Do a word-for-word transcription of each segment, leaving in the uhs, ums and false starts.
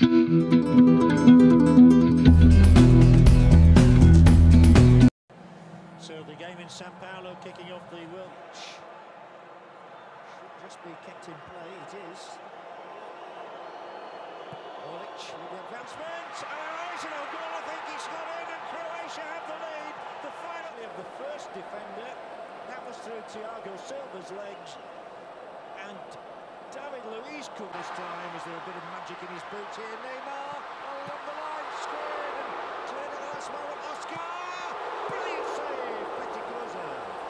So the game in Sao Paulo kicking off the World should just be kept in play. It is. Orlic with the advancement. Oh, it's an own goal. I think it's got in, and Croatia have the lead. The final of the first defender. That was through Thiago Silva's legs. And David Luiz could this time. Is there a bit of magic in his boots here? Neymar along the line, squared and turned at the last moment. Oscar! Brilliant save, Petikoza.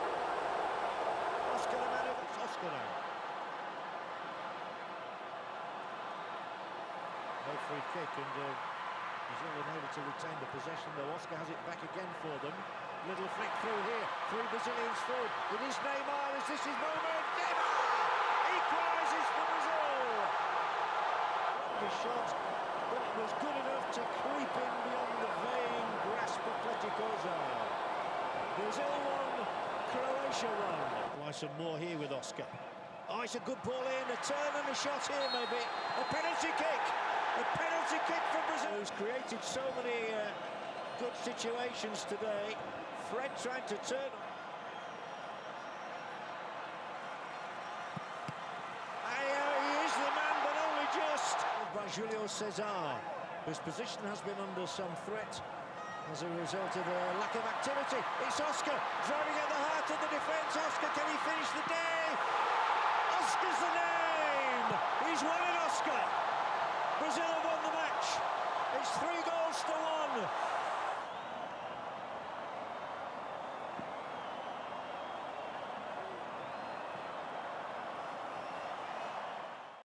Oscar the man of it's Oscar now. No free kick, and uh, Brazil unable to retain the possession, though. Oscar has it back again for them. Little flick through here, three Brazilians forward. It is Neymar, is this his moment? Neymar equalises for Brazil! His shot, but it was good enough to creep in beyond the vain grasp of Petikoza. Brazil won, Croatia won. Why some more here with Oscar. Oh, it's a good ball in, a turn and a shot here maybe. A penalty kick, a penalty kick for Brazil. Who's created so many uh, good situations today. Fred trying to turn. He is the man, but only just. By Julio Cesar, whose position has been under some threat as a result of a lack of activity. It's Oscar driving at the heart of the defence. Oscar, can he finish the day? Oscar's the name! He's won it, Oscar! Brazil have won the match. It's three goals to one.